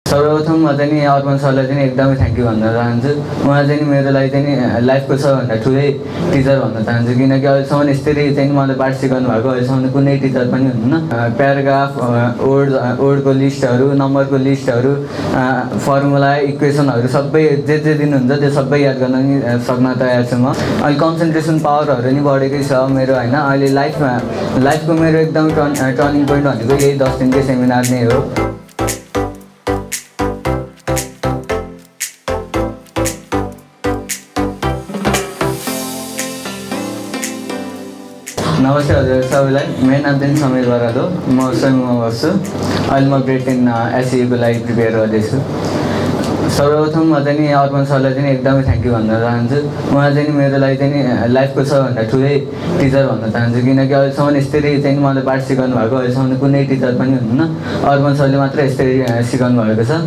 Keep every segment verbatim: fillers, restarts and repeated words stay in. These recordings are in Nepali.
सर्वप्रथम म चाहिँ नि अर्पण सरलाई चाहिँ एकदमै थ्याङ्क यू भन्न चाहन्छु। उहाँ चाहिँ मेरो लागि चाहिँ लाइफको सबभन्दा ठुलै टिचर भन्न चाहन्छु, किनकि अहिलेसम्म यसरी चाहिँ मलाई पाठ सिकाउनु भएको अहिलेसम्म कुनै टिचर पनि हुनुहुन्न। प्याराग्राफ, वर्ड वर्डको लिस्टहरू, नम्बरको लिस्टहरू, फर्मुला, इक्वेसनहरू सबै जे जे दिनुहुन्छ त्यो सबै याद गर्न नि सक्न तयार छु म। अहिले कन्सन्ट्रेसन पावरहरू नि बढेकै छ मेरो होइन। अहिले लाइफमा लाइफको मेरो एकदम टर्न टर्निङ पोइन्ट भनेको यही दस दिनकै सेमिनार नै हो। नमस्ते हजुर सबैलाई, मेरो नाम चाहिँ समीर बराल हो। म स्वयंमा बस्छु। अहिले म ग्रेड टेन एसइएको लागि प्रिपेयर गर्दैछु। सर्वप्रथम म चाहिँ नि अर्पण सरलाई चाहिँ एकदमै थ्याङ्क यू भन्न चाहन्छु। उहाँ चाहिँ मेरो लागि चाहिँ लाइफको सबभन्दा ठुलै टिचर भन्न चाहन्छु, किनकि अहिलेसम्म यसरी चाहिँ मलाई पाठ सिकाउनु भएको अहिलेसम्म कुनै टिचर पनि हुनुहुन्न। अर्पण सरले मात्र यसरी सिकाउनु भएको छ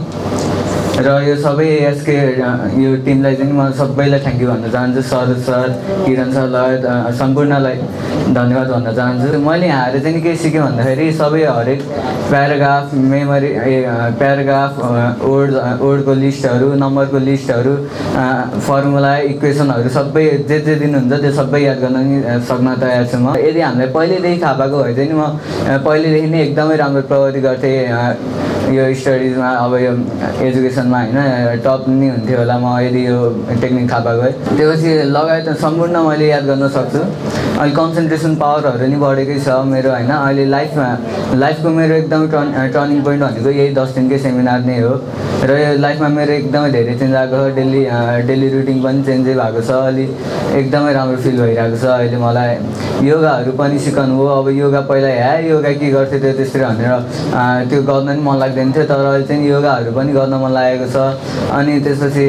र यो सबै एसके यो टिमलाई चाहिँ म सबैलाई थ्याङ्क यू भन्न चाहन्छु। सर सर किरण सर लगायत सम्पूर्णलाई धन्यवाद भन्न चाहन्छु। मैले यहाँ आएर चाहिँ के सिकेँ भन्दाखेरि सबै हरेक प्याराग्राफ, मेमोरी, प्याराग्राफ, वर्ड वर्डको लिस्टहरू, नम्बरको लिस्टहरू, फर्मुला, इक्वेसनहरू सबै जे जे दिनुहुन्छ त्यो सबै याद गर्न नि सक्न तयार छु म। यदि हामीलाई पहिल्यैदेखि थाहा पाएको भए चाहिँ म पहिल्यैदेखि नै एकदमै राम्रो प्रगति गर्थेँ यो स्टडिजमा, अब यो एजुकेसनमा होइन, टप नि हुन्थ्यो होला म यदि यो टेक्निक थाहा पाएको है। त्यसपछि लगायत सम्पूर्ण मैले याद गर्न सक्छु। अहिले कन्सन्ट्रेसन पावरहरू नि बढेकै छ मेरो होइन। अहिले लाइफमा लाइफको मेरो एकदम टर्न टर्निङ पोइन्ट भनेको यही दस दिनकै सेमिनार नै हो र यो लाइफमा मेरो एकदमै धेरै चेन्ज आएको छ। डेली डेली रुटिन पनि चेन्जै भएको छ। अलि एकदमै राम्रो फिल भइरहेको छ अहिले मलाई। योगाहरू पनि सिकाउनु हो। अब योगा पहिला ह्या योगा के गर्थ्यो त्यो त्यसरी भनेर त्यो गर्न नि मन लाग्दैन थियो, तर अहिले चाहिँ योगाहरू पनि गर्न मन लागेको छ। अनि त्यसपछि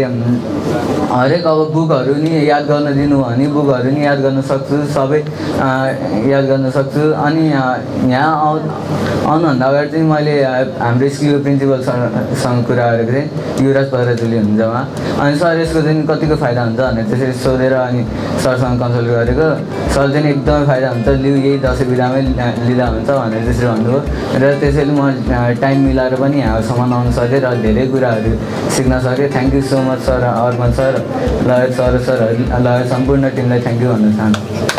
हरेक अब बुकहरू नि याद गर्न दिनु भने बुकहरू नि याद गर्न सक्छु, सबै याद गर्न सक्छु। अनि यहाँ आउ आउनुभन्दा अगाडि चाहिँ मैले हाम्रो स्कुलको प्रिन्सिपल सरसँग कुरा गरेको थिएँ, युवराज पराजुली हुनुहुन्छ उहाँ। अनि सर यसको चाहिँ कतिको फाइदा हुन्छ भनेर त्यसरी सोधेर अनि सरसँग कन्सल्ट गरेको। सर चाहिँ एकदमै फाइदा हुन्छ, लिउ यही दसैँ बिदामै लिँदा हुन्छ भनेर त्यसरी भन्नुभयो र त्यसैले म टाइम मिलाएर पनि यहाँसम्म आउन सकेँ र धेरै कुराहरू सिक्न सकेँ। Thank you so much sir, Arpan sir लगायत सर सरहरू लगायत सम्पूर्ण टिमलाई थ्याङ्क यू भन्न चाहन्छु।